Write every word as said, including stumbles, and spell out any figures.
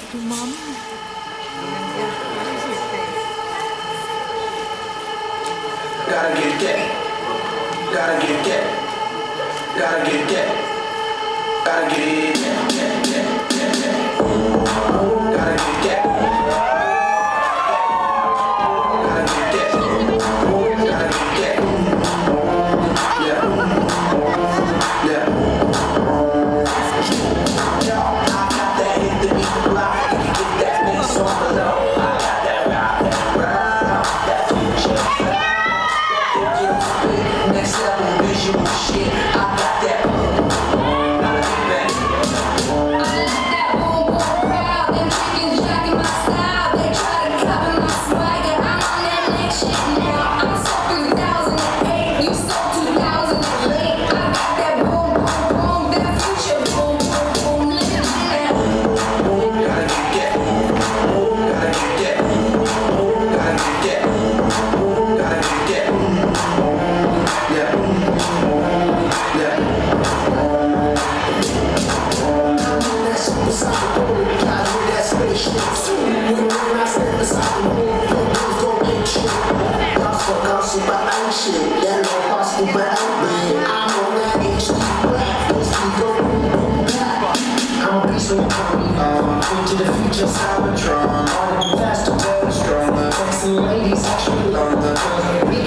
to mom. Gotta get that. Gotta get that. Gotta get that. Gotta get that. Gotta get that. Next level visual shit, I got that. Gotta get back. I like that boom boom crowd. Them chickens jacking my style. They try to copy my swagger. I'm on that next shit now. I'm so two thousand eight. You so two thousand eight. I got that boom boom boom. That future boom boom boom. Look at that. Gotta get that. Gotta get that. Gotta get that. Gotta get that. Yeah. Yeah. That supersonic bullet, fly with that spaceship. When I step beside the moon, things go ape shit. Possible, possible, but ain't shit. That ain't possible, but ain't bad. I'm on that H D black. Let's keep going, boom, back. I'm a beast when you call me on. Into the future, Cybertron. All the faster, better, stronger. Sexy ladies, actually longer.